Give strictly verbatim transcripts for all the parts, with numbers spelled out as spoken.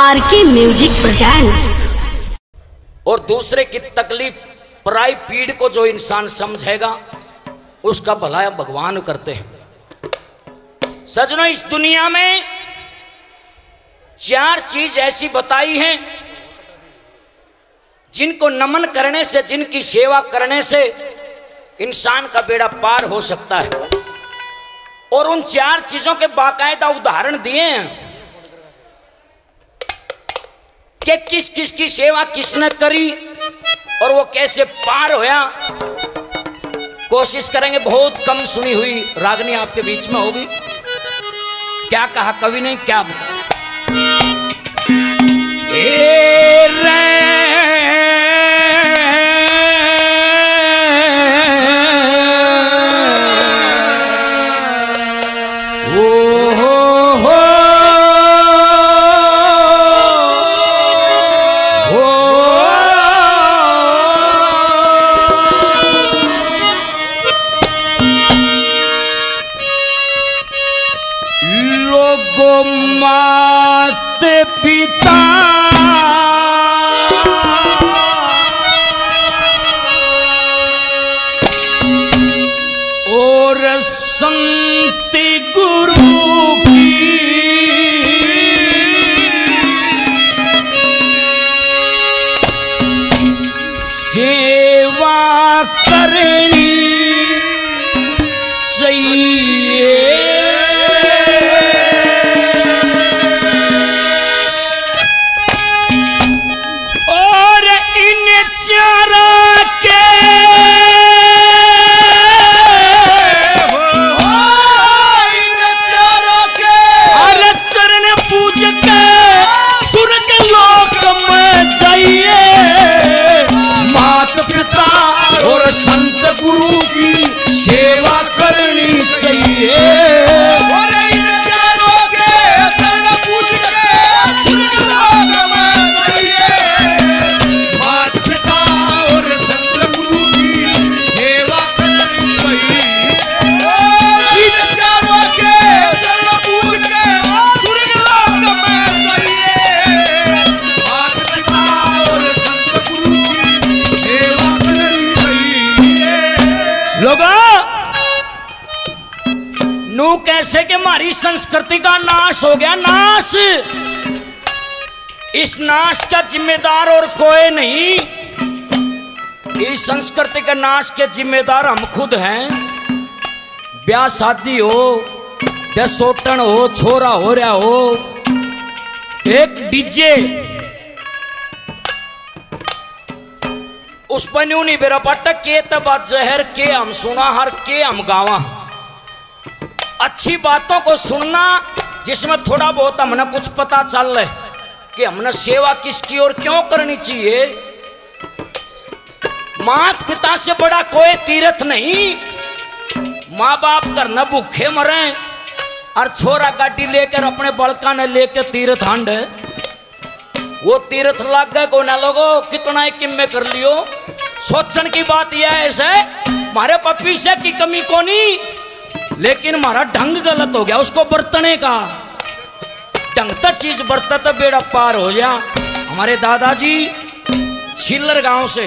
RK music presents. और दूसरे की तकलीफ पराई पीड़ को जो इंसान समझेगा उसका भला भगवान करते हैं। सजनों, इस दुनिया में चार चीज ऐसी बताई हैं जिनको नमन करने से, जिनकी सेवा करने से इंसान का बेड़ा पार हो सकता है। और उन चार चीजों के बाकायदा उदाहरण दिए हैं कि किस किस की सेवा किसने करी और वो कैसे पार होया। कोशिश करेंगे, बहुत कम सुनी हुई रागनी आपके बीच में होगी। क्या कहा कवि ने, क्या बताया? ए रे पिता और संत गुरु की सेवा करनी चाहिए। और संत गुरु की सेवा करनी चाहिए। और इन चारों के चरण पूज के स्वर्ग लोक में जाइए। माता पिता और संत गुरु की सेवा करनी चाहिए। इन चारों के चरण पूज के स्वर्ग लोक में जाइए। माता पिता और संत गुरु की सेवा लोगों, नू कैसे कि हमारी संस्कृति का नाश हो गया। नाश, इस नाश का जिम्मेदार और कोई नहीं। इस संस्कृति के नाश के जिम्मेदार हम खुद हैं। ब्याह शादी हो, दसोटन हो, छोरा हो रहा हो, एक डीजे उस पर न्यू नहीं बेरा पटक के तब जहर के हम सुना हर के हम गावा। अच्छी बातों को सुनना जिसमें थोड़ा बहुत हमने कुछ पता चल रहा है कि हमने सेवा किसकी और क्यों करनी चाहिए। माता पिता से बड़ा कोई तीर्थ नहीं। माँ बाप घर न भूखे मरे और छोरा गाड़ी लेकर अपने बड़का ने लेकर तीर्थ हांड, वो तीर्थ लग गए को ना लोगो कितना एक में कर लियो। सोचन की बात यह है ऐसे हमारे पपी से की कमी को नहीं, लेकिन हमारा ढंग गलत हो गया उसको बरतने का। ढंग तक चीज बरता तो बेड़ा पार हो गया। हमारे दादाजी छिल्लर गांव से,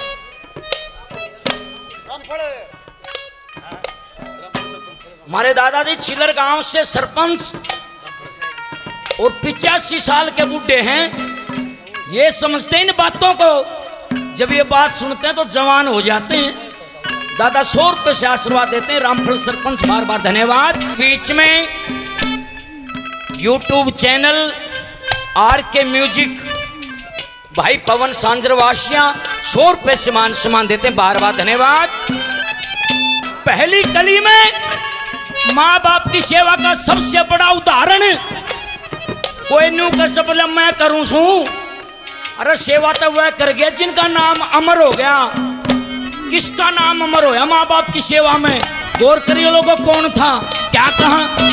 हमारे दादाजी छिल्लर गांव से सरपंच और पिचासी साल के बूढ़े हैं। ये समझते इन बातों को, जब ये बात सुनते हैं तो जवान हो जाते हैं। दादा सौ रुपये से आशीर्वाद देते हैं। रामफल सरपंच बार बार धन्यवाद। बीच में YouTube channel R K music भाई पवन सांजरवासिया सौ रुपये से मान सम्मान देते हैं, बार बार धन्यवाद। पहली कली में माँ बाप की सेवा का सबसे बड़ा उदाहरण, कोई न्यू कर सब बोला मैं करूं सू। अरे सेवा तो वह कर गया जिनका नाम अमर हो गया। किसका नाम अमर होया माँ बाप की सेवा में? गौर करिए लोगों, कौन था, क्या कहा?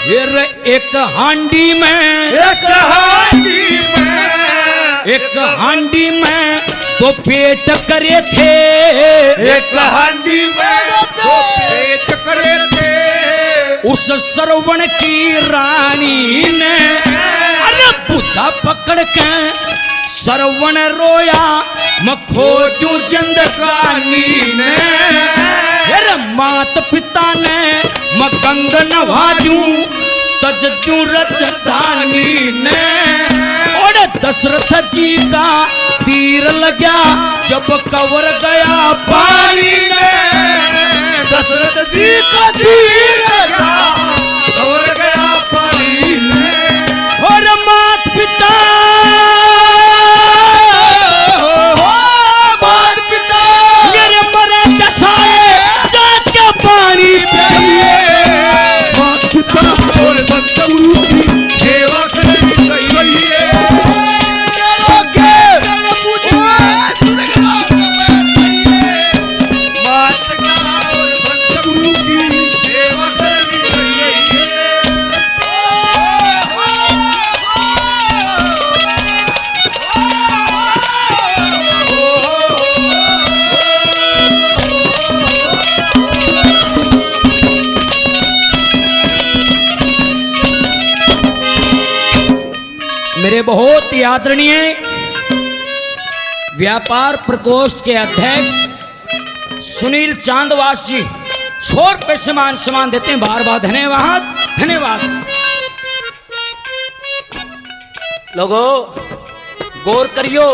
फिर एक हांडी में एक हांडी में एक हांडी में तो पेट करे थे एक हांडी में तो पेट करे थे उस सरवण की रानी ने अरे पूछा पकड़ के सरवण रोया मखोजू जिंदगानी ने अरे मात पिता ने मगंग नवाजू तजदू रजधानी ने और दशरथ जी का तीर लगा जब कवर गया पानी में दशरथ जी का तीर लगा कवर गया पानी में और मात पिता मात पिता मेरे मरे दसाए जाके पानी पिए मात पिता और संत गुरु की सेवा करनी चाहिए मात पिता और संत गुरु की सेवा करनी चाहिए मेरे बहुत ही आदरणीय व्यापार प्रकोष्ठ के अध्यक्ष सुनील चांदवासी सौ रुपये समान समान देते हैं। बार बार धन्यवाद धन्यवाद। लोगों गौर करियो,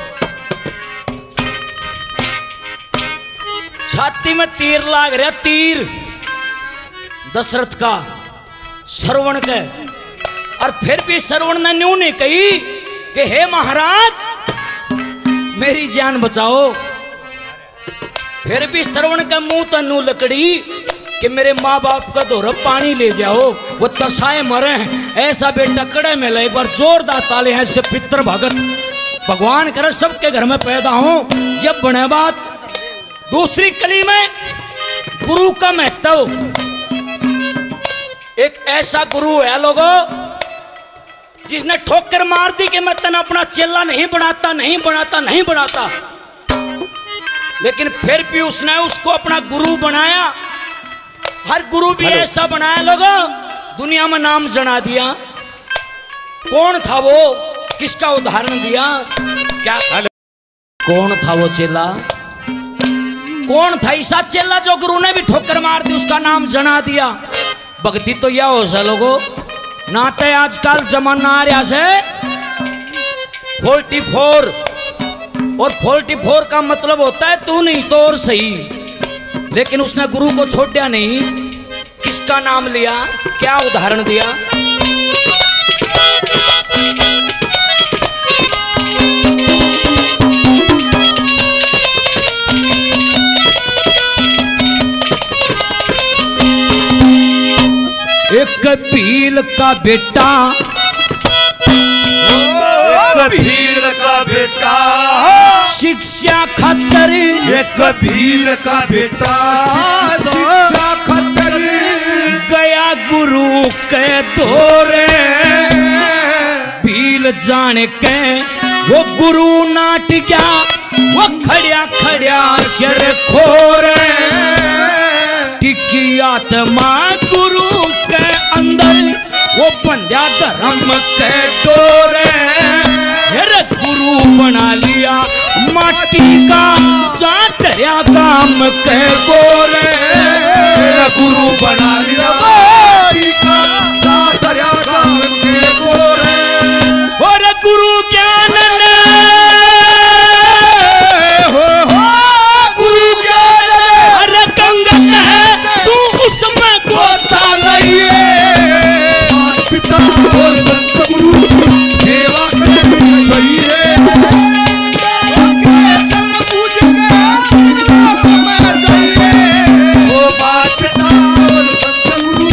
छाती में तीर लाग रहा, तीर दशरथ का श्रवण के, और फिर भी श्रवण ने न्यू नहीं कही कि हे महाराज मेरी जान बचाओ। फिर भी श्रवण का मुंह तो नू लकड़ी कि मेरे माँ बाप का दौरा पानी ले जाओ, वो तसाए मरे हैं। ऐसा बेटा कड़े में ले, एक बार जोरदार ताले हैं से पितर भगत भगवान करे सबके घर में पैदा हो। जब बने बात दूसरी कली में गुरु का महत्व, एक ऐसा गुरु है लोगों जिसने ठोकर मार दी कि मैं तना अपना चेला नहीं बनाता नहीं बनाता नहीं बनाता, लेकिन फिर भी उसने उसको अपना गुरु बनाया। हर गुरु भी ऐसा बनाया लोगों, दुनिया में नाम जना दिया। कौन था वो, किसका उदाहरण दिया, क्या कौन था वो चेला, कौन था ऐसा चेला जो गुरु ने भी ठोकर मार दी, उसका नाम जना दिया। भक्ति तो यह हो सा लोगों, नाते आजकल जमाना आ रहा से फोर्टी फोर, और फोर्टी फोर का मतलब होता है तू नहीं तो और सही। लेकिन उसने गुरु को छोड़ा नहीं, किसका नाम लिया, क्या उदाहरण दिया। एक भील का बेटा, एक भील का बेटा शिक्षा खातर, एक भील का बेटा शिक्षा खातर गया गुरु के दौरे। भील जान के वो गुरु नाट गया, वो खड़िया खड़िया शर खोरे। टिकी आत्मा गुरु के अंदर, वो बंध्या धर्म के डोरे। मेरे गुरु बना लिया माटी का, चाटरिया काम के गोरे। मेरा गुरु बना लिया माटी का, चाटरिया काम के गोरे। और गुरु ज्ञान ने हो हो गुरु ज्ञान ने, अरे गंगा है तू उसमें गोता नहीं है। माता पिता और संत गुरु की सेवा करनी चाहिए। ओ माता पिता और संत गुरु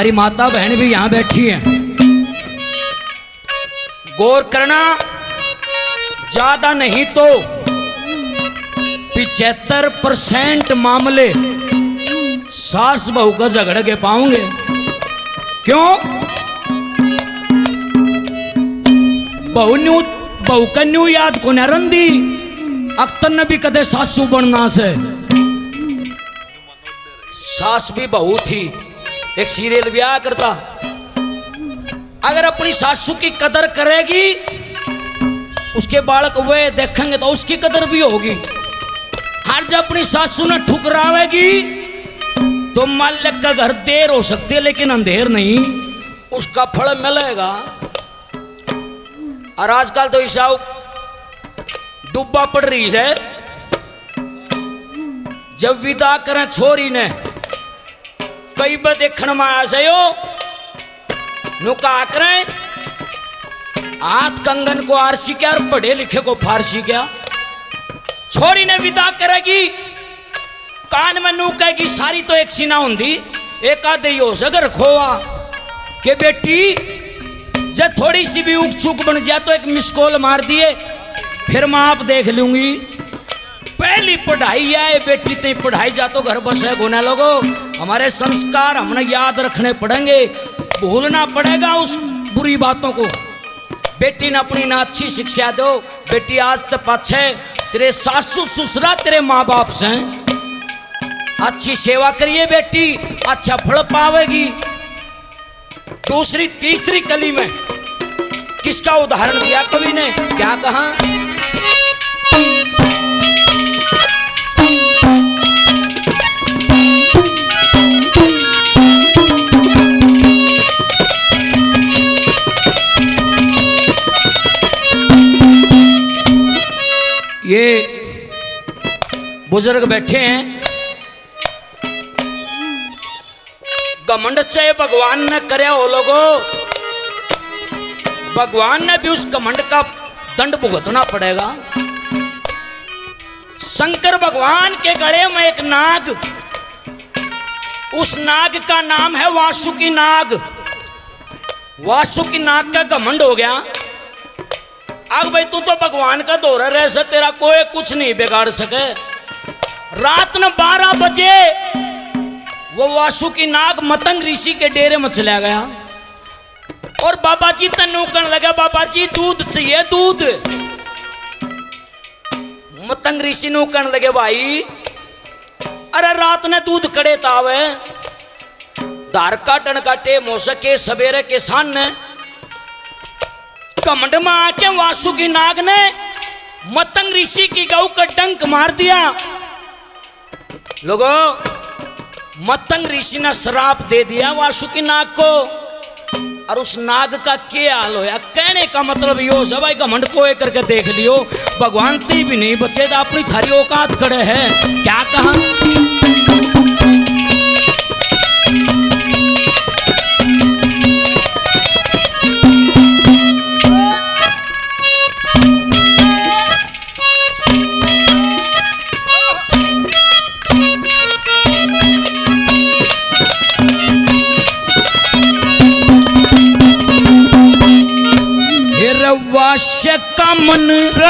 हमारी माता बहन भी यहां बैठी है, गौर करना। ज्यादा नहीं तो पिछहत्तर परसेंट मामले सास बहू का झगड़ के पाओगे। क्यों? बहू न्यू बहू का न्यू याद को न रंदी अख्तर ने भी कदे सासू बनना से। सास भी बहू थी, एक सीरियल ब्याह करता। अगर अपनी सासू की कदर करेगी उसके बालक वे देखेंगे तो उसकी कदर भी होगी। हर जब अपनी सासू ने ठुकरावेगी तो मालिक का घर देर हो सकती है लेकिन अंधेर नहीं, उसका फल मिलेगा। और आजकल तो ईसाऊ डूबा पड़ रही है। जब विदा करें छोरी ने कई बार देखने में आ जाओ नुका करें हाथ कंगन को आरसी क्या और पढ़े लिखे को फारसी क्या। छोरी ने विदा करेगी कान में नू कहेगी सारी तो एक सीना होंगी, एक आधे हो सगर खोआ के बेटी जब थोड़ी सी भी उक चूक बन जाए तो एक मिस कॉल मार दिए फिर मैं आप देख लूंगी। पहली पढ़ाई है बेटी ते पढ़ाई जा तो घर बस है गुना लोगो। हमारे संस्कार हमने याद रखने पड़ेंगे, भूलना पड़ेगा उस बुरी बातों को। बेटी ने अपनी ना अच्छी शिक्षा दो। बेटी आज तक पाछे तेरे सासू ससुरा तेरे माँ बाप से अच्छी सेवा करिए बेटी, अच्छा फल पावेगी। दूसरी तीसरी कली में किसका उदाहरण दिया कवि ने, क्या कहा? ये बुजुर्ग बैठे हैं, घमंड चाहे भगवान ने करे हो लोगो, भगवान ने भी उस घमंड का दंड भुगतना पड़ेगा। शंकर भगवान के गले में एक नाग, उस नाग का नाम है वासुकी नाग। वासुकी नाग का घमंड हो गया। अब भाई तू तो भगवान का दौरा रह से तेरा कोई कुछ नहीं बिगाड़ सके। रात न बारह बजे वो वासुकी नाग मतंग ऋषि के डेरे में चला गया और बाबा जी तन्नू कहने लगा बाबा जी दूध चाहिए दूध। मतंग ऋषि नु कहने लगे भाई अरे रात ने दूध कड़े तावे धार काटन का टेम हो सके सवेरे के सामने। कमंड में आके वासुकी नाग ने मतंग ऋषि की गऊ का डंक मार दिया। लोगों मतंग ऋषि ने श्राप दे दिया वासुकी नाग को और उस नाग का क्या हाल होया। कहने का मतलब यो सब भाई घमंड को करके देख लियो, भगवान ती भी नहीं बचेगा, अपनी थारी औकात खड़े है। क्या कहा? वास्य का मन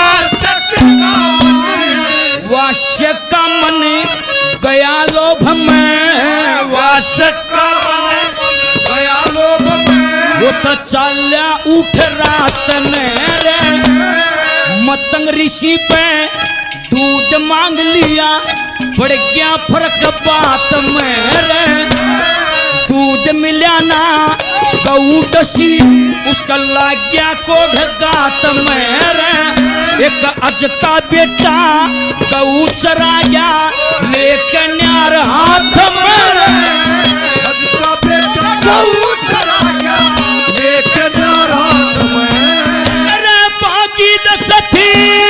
वास्य का मन गया लोभ में, वास्य का मन गया लोभ में। वो तो चाल्या उठ रात ने रे मतंग ऋषि पे दूध मांग लिया, पड़ गया फर्क बात में रे। दूध मिला ना गऊ डसी उसका लाग गया कोढ़ गात में रे। एक अज का बेटा गऊ चरा गया लेके न्यार हाथ में रे। अज का बेटा गऊ चरा गया लेके न्यार हाथ में। अरे बाकी दशरथी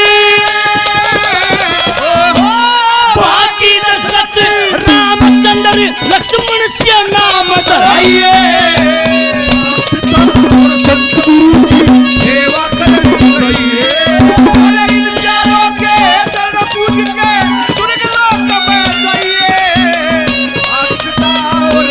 बाकी दशरथ रामचंद्र लक्ष्मण से नाम धराइए। सेवा करनी चाहिए इन चारों के चरण पूज के स्वर्ग लोक में जाइए। पिता और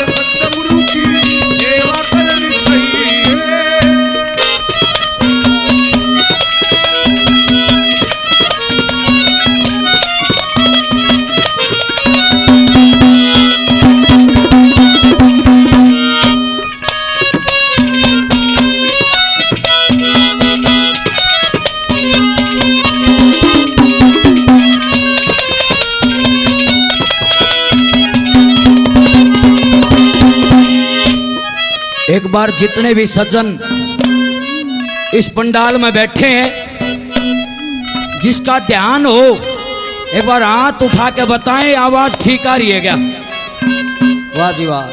एक बार जितने भी सज्जन इस पंडाल में बैठे हैं, जिसका ध्यान हो एक बार हाथ उठा के बताएं, आवाज ठीक आ रही है क्या? वाह जी वाह,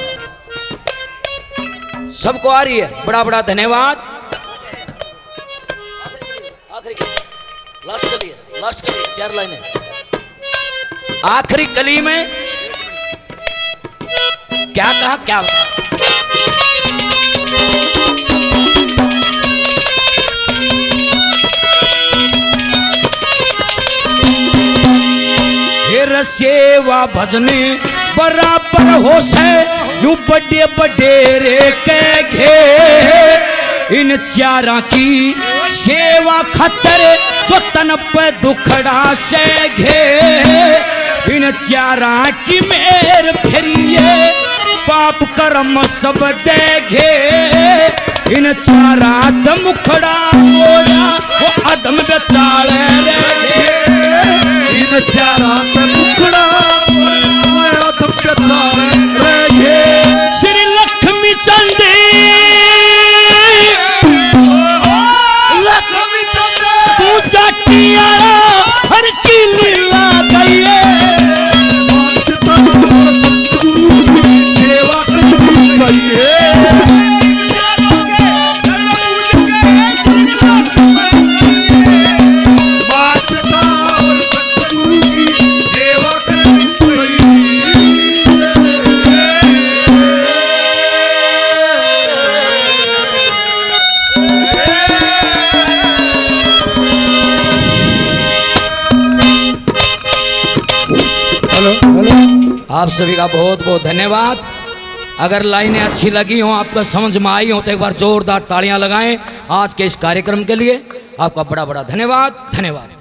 सबको आ रही है, बड़ा बड़ा धन्यवाद। आखिरी लास्ट कली है, लास्ट कली है, चार लाइनें आखिरी कली में क्या कहा, क्या बता? हेर सेवा भजने बराबर हो से यू बड़े बडेरे के घे, इन चारा की सेवा खतर जो तन पे दुखड़ा से घे, इन चारा की मेर फिरिए पाप कर्म सब देखे, इन चारा दमुखड़ा मोड़ा वो अदम बेचाल रे, इन चारा दमुखड़ा मोड़ा अदम बेचाल रे। श्री लक्ष्मी चंदी लक्ष्मी चंद तू जाटिया हर की लीला गई सेवा करनी चाहिए। माता और सतगुरु की सेवा करनी हेलो हेलो, आप सभी का बहुत बहुत धन्यवाद। अगर लाइनें अच्छी लगी हों, आपको समझ में आई हो, तो एक बार जोरदार तालियां लगाएं आज के इस कार्यक्रम के लिए। आपका बड़ा बड़ा धन्यवाद, धन्यवाद।